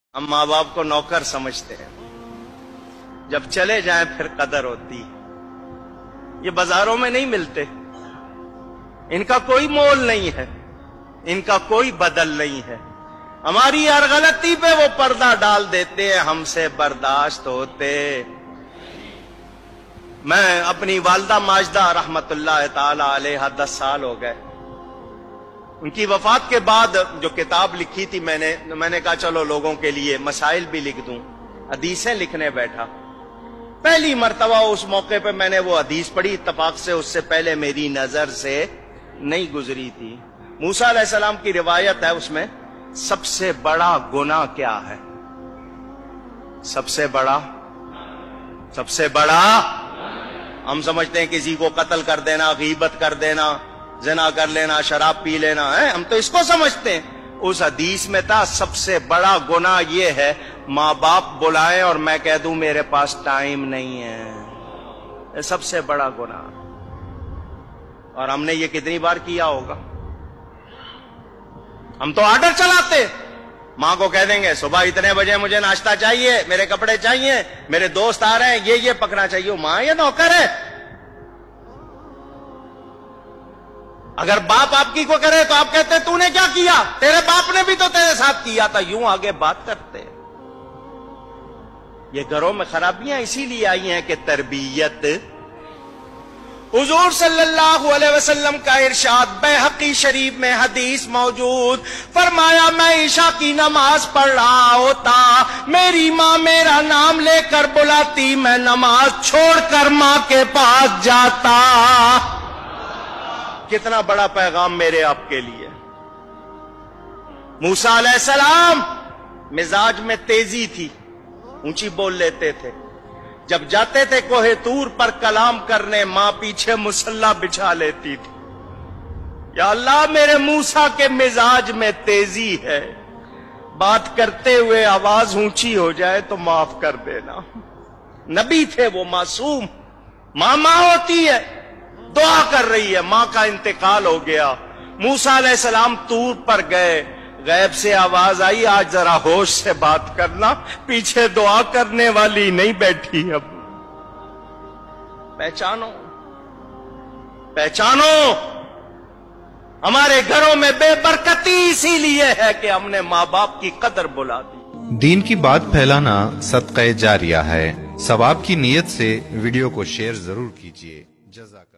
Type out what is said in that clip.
ہم ماں باپ کو نوکر سمجھتے ہیں، جب چلے جائیں پھر قدر ہوتی. یہ بازاروں میں نہیں ملتے، ان کا کوئی مول نہیں ہے، ان کا کوئی بدل نہیں ہے. ہماری ہر غلطی پہ وہ پردہ ڈال دیتے ہیں، ہم سے برداشت ہوتے. میں اپنی والدہ ماجدہ رحمت اللہ تعالی علیہ 10 سال ہو گئے. ان کی وفات کے بعد جو کتاب لکھی تھی میں نے کہا چلو لوگوں کے لیے مسائل بھی لکھ دوں. حدیثیں لکھنے بیٹھا. پہلی مرتبہ اس موقع پہ میں نے وہ حدیث پڑھی، اتفاق سے اس سے پہلے میری نظر سے نہیں گزری تھی. موسیٰ علیہ السلام کی روایت ہے، اس میں سب سے بڑا گناہ کیا ہے؟ سب سے بڑا ہم سمجھتے ہیں کسی کو قتل کر دینا، غیبت کر دینا، زنا کر لینا، شراب پی لینا ہے، ہم تو اس کو سمجھتے ہیں. اس حدیث میں تھا سب سے بڑا گناہ یہ ہے ماں باپ بلائیں اور میں کہہ دوں میرے پاس ٹائم نہیں ہے. یہ سب سے بڑا گناہ. اور ہم نے یہ کتنی بار کیا ہوگا؟ ہم تو آرڈر چلاتے. ماں کو کہہ دیں گے صبح اتنے بجے مجھے ناشتہ چاہیے، میرے کپڑے چاہیے، میرے دوست آ رہے ہیں، یہ پکنا چاہیے. ماں یہ نوکر ہے. اگر باپ آپ کی کو کرے تو آپ کہتے تو نے کیا کیا؟ تیرے باپ نے بھی تو تیرے ساتھ کیا تھا. یوں آگے بات کرتے. یہ گھروں میں خرابیاں اسی لیے آئی ہیں کہ تربیت. حضور صلی اللہ علیہ وسلم کا ارشاد بیہقی شریف میں حدیث موجود، فرمایا میں عشاء کی نماز پڑھ رہا ہوتا، میری ماں میرا نام لے کر بلاتی، میں نماز چھوڑ کر ماں کے پاس جاتا. کتنا بڑا پیغام میرے آپ کے لیے. موسیٰ علیہ السلام مزاج میں تیزی تھی، اونچی بول لیتے تھے. جب جاتے تھے کوہ طور پر کلام کرنے، ماں پیچھے مصلی بچھا لیتی تھی. یا اللہ میرے موسیٰ کے مزاج میں تیزی ہے، بات کرتے ہوئے آواز اونچی ہو جائے تو معاف کر دینا. نبی تھے وہ، معصوم. ماں ہوتی ہے، دعا کر رہی ہے، ماں کا انتقال ہو گیا. موسیٰ علیہ السلام طور پر گئے، غیب سے آواز آئی آج ذرا ہوش سے بات کرنا، پیچھے دعا کرنے والی نہیں بیٹھی. اب پہچانو ہمارے گھروں میں بے برکتی اسی لیے ہے کہ ہم نے ماں باپ کی قدر بلا دی. دین کی بات پھیلانا صدقہ جاریہ ہے. ثواب کی نیت سے ویڈیو کو شیئر ضرور کیجیے. جزاک